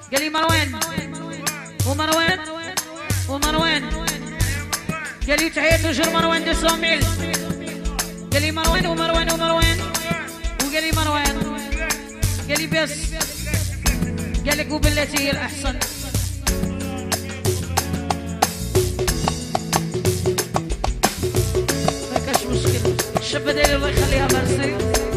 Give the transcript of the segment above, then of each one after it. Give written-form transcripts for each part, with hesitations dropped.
قال لي مروان ومروان ومروان، قال لي تحية توجور مروان 200,000. قال لي مروان ومروان ومروان، وقال لي مروان، قال لي بس، قال لك وبالتي هي الأحسن. ما كاش مشكل، الشابة دايرة الله يخليها مرسي.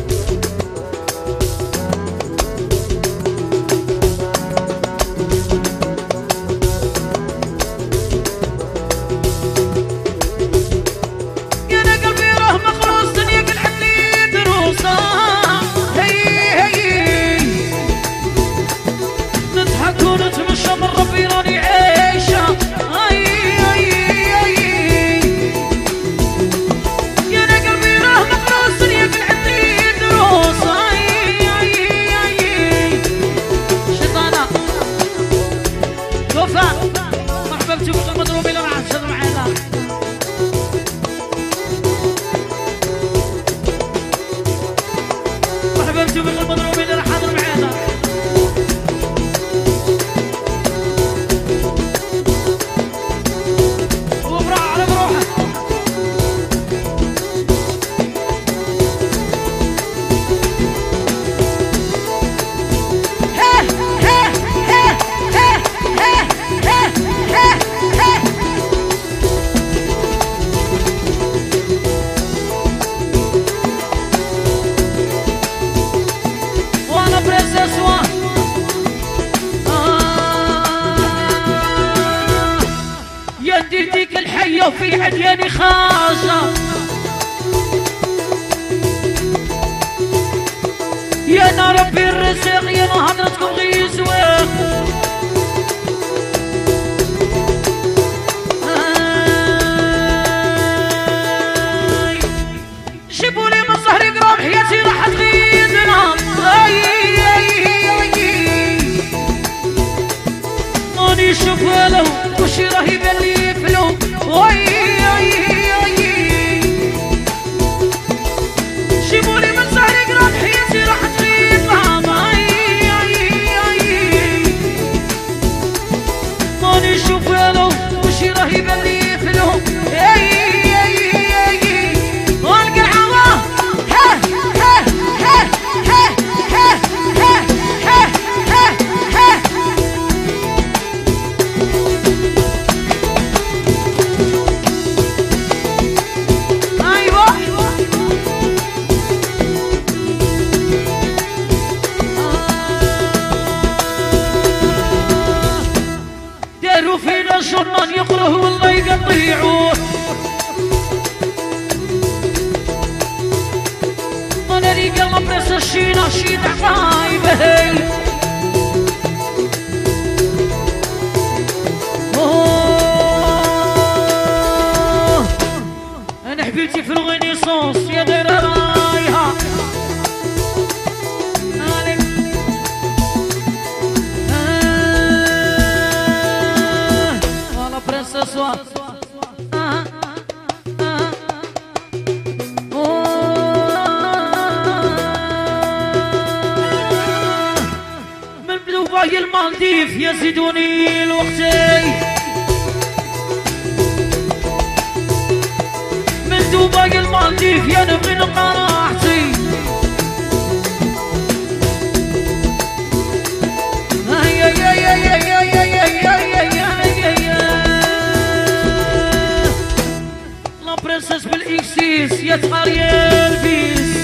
في عدياني خاصة يا نار ربي الرزق، يا نهضرتكم غير زواق. جيبولي من ظهري قراب حياتي راح تغيدنا. ماني نشوف له وشي راه يبان لي فلو. جيبولي من ظهري قراب حياتي راح تغيب. ماني نشوف له وشي راه يبان لي فلو. شرمان يقره والله يقطيعوه. انا لي قلب راس الشينا شي عقايبه. انا حبيبتي في الغنيسونس يا دايره رايها. من دبي المالديف يزيدوني الوقتي. من دبي المالديف يا نبغي نبقى راحتي. لا برنسس بالاكسيس يا تاريال بيس.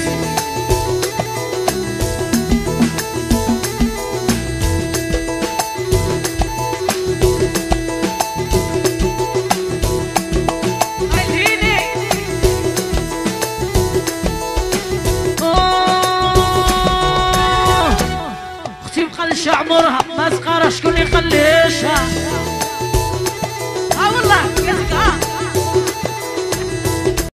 اختي بقى عمرها ما تقرا شكون اللي يخليشها.